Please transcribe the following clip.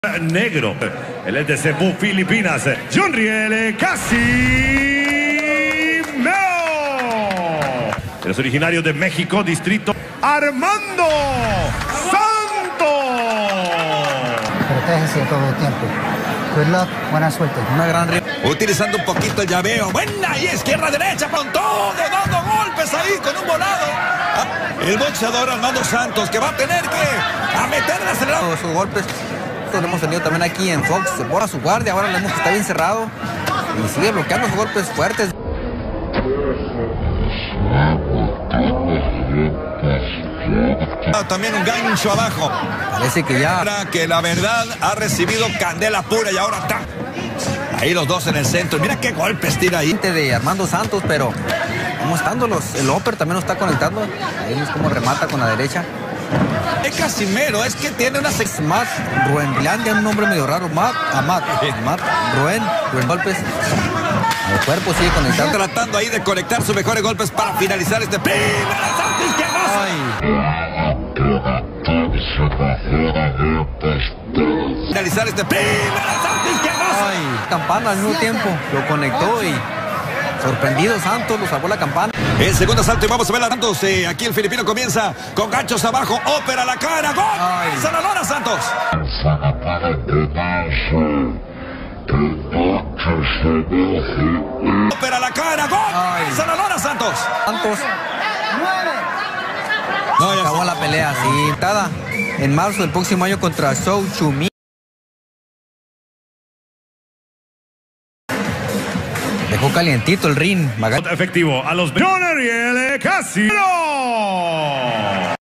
Negro, el es de Cebú, Filipinas, Jonriel Casimero. Los originarios de México, distrito Armando Santos. Protéjese todo el tiempo. Good luck, buena suerte. Una gran utilizando un poquito el llaveo. Buena y izquierda-derecha con todo, dando golpes ahí con un volado. El boxeador Armando Santos que va a tener que meterle acelerado. Sus golpes lo hemos tenido también aquí en Fox. Se borra su guardia, ahora le hemos que está bien cerrado y sigue bloqueando sus golpes fuertes. También un gancho abajo. Parece que ya que la verdad ha recibido candela pura y ahora está ahí los dos en el centro. Mira qué golpes tira ahí de Armando Santos, pero como estando el upper también lo está conectando. Ahí vemos cómo remata con la derecha. Es Casimero, es que tiene una Matt Ruenlandia, un nombre medio raro. Matt Ruen golpes. El cuerpo sigue conectando. Está tratando ahí de conectar sus mejores golpes para finalizar este finalizar este campana al mismo tiempo. Lo conectó y sorprendido Santos, lo salvó la campana. El segundo asalto y vamos a ver a Santos. Aquí el filipino comienza con ganchos abajo. Ópera la cara. ¡Gol! ¡Sanadora Santos! Ópera la cara. ¡Gol! ¡Sanadora Santos! Santos. No, ya acabó la pelea. Sí, en marzo del próximo año contra Zhou Chumi. Dejó calientito el ring. Efectivo a los Jonriel Casimero.